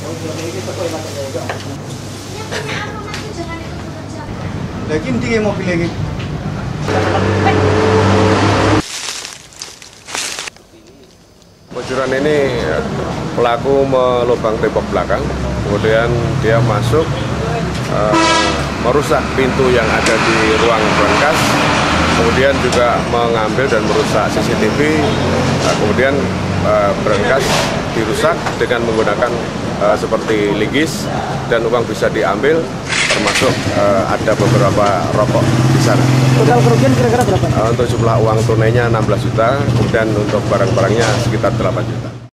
Lagi ini mobil lagi. Pencurian ini pelaku melubang tembok belakang, kemudian dia masuk merusak pintu yang ada di ruang brankas, kemudian juga mengambil dan merusak CCTV, kemudian brankas dirusak dengan menggunakan seperti linggis dan uang bisa diambil, termasuk ada beberapa rokok di sana. Total kerugian kira-kira berapa? Untuk jumlah uang tunainya 16 juta, kemudian untuk barang-barangnya sekitar 8 juta.